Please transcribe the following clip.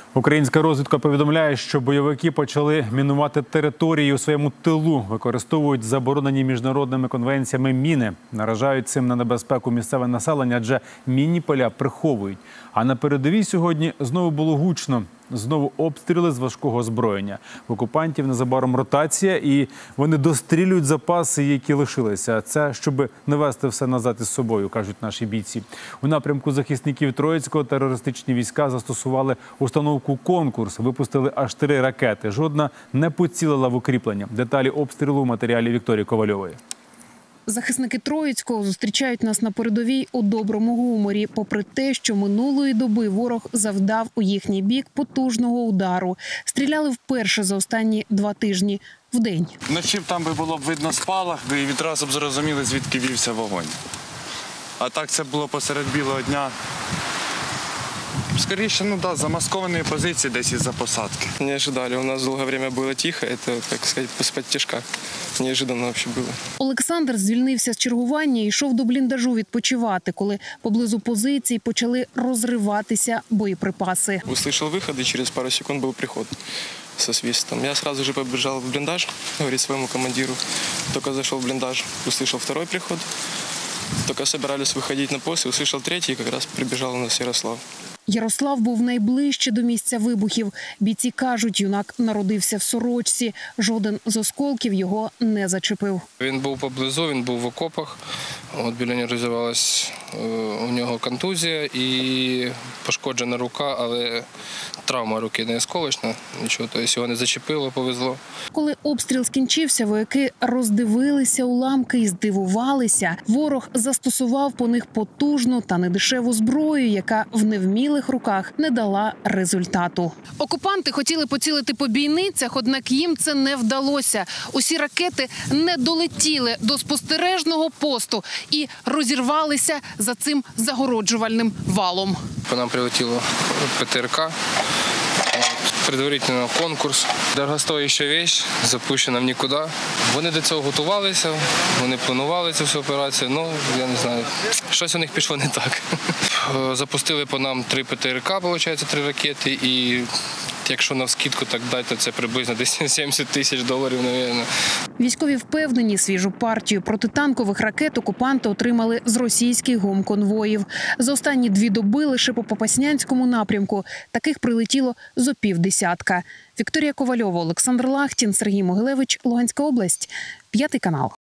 Українська розвідка повідомляє, що бойовики почали мінувати території у своєму тилу, використовують заборонені міжнародними конвенціями міни, наражають цим на небезпеку місцеве населення, адже мінні поля приховують. А на передовій сьогодні знову було гучно. Знову обстріли з важкого озброєння. В окупантів незабаром ротація, і вони дострілюють запаси, які лишилися. Це щоб не вести все назад із собою, кажуть наші бійці. У напрямку захисників Троїцького терористичні війська застосували установку «Конкурс». Випустили аж 3 ракети. Жодна не поцілила в укріплення. Деталі обстрілу в матеріалі Вікторії Ковальової. Захисники Троїцького зустрічають нас на передовій у доброму гуморі, попри те, що минулої доби ворог завдав у їхній бік потужного удару. Стріляли вперше за останні 2 тижні вдень. Вночі там би було б видно спалах, і відразу б зрозуміли, звідки вівся вогонь. А так це було посеред білого дня. Скоріше, замаскованные позиции десь из-за посадки. Не ожидали. У нас долгое время было тихо. Это, так сказать, из-под тяжка. Неожиданно вообще было. Олександр звільнився з чергування і йшов до бліндажу відпочивати, коли поблизу позицій почали розриватися боєприпаси. Услышал выход, и через пару секунд был приход со свистом. Я сразу же побежал в блиндаж, говорит своему командиру. Только зашел в блиндаж, услышал второй приход. Только собирались выходить на пост, и услышал третий, и как раз прибежал у нас Ярослав. Ярослав був найближче до місця вибухів. Бійці кажуть, юнак народився в сорочці. Жоден з осколків його не зачепив. Він був поблизу, він був в окопах. Біля нього розвивалась у нього контузія і пошкоджена рука, але травма руки не осколочна, нічого, тобто його не зачепило, повезло. Коли обстріл скінчився, вояки роздивилися уламки і здивувалися. Ворог застосував по них потужну та недешеву зброю, яка в невмілих руках не дала результату. Окупанти хотіли поцілити по бійницях, однак їм це не вдалося. Усі ракети не долетіли до спостережного посту і розірвалися за цим загороджувальним валом. По нам прилетіло ПТРК, предварительно конкурс. Дорогостояща річ, запущена в нікуди. Вони до цього готувалися, вони планували цю всю операцію, я не знаю, щось у них пішло не так. Запустили по нам 3 ПТРК, виходить, 3 ракети, і якщо навскидку так дати, то це приблизно десь $70 тисяч, мабуть. Військові впевнені, свіжу партію протитанкових ракет окупанти отримали з російських гумконвоїв. За останні 2 доби лише по Попаснянському напрямку таких прилетіло зо півдесятка. Вікторія Ковальова, Олександр Лахтін, Сергій Могилевич, Луганська область, 5 канал.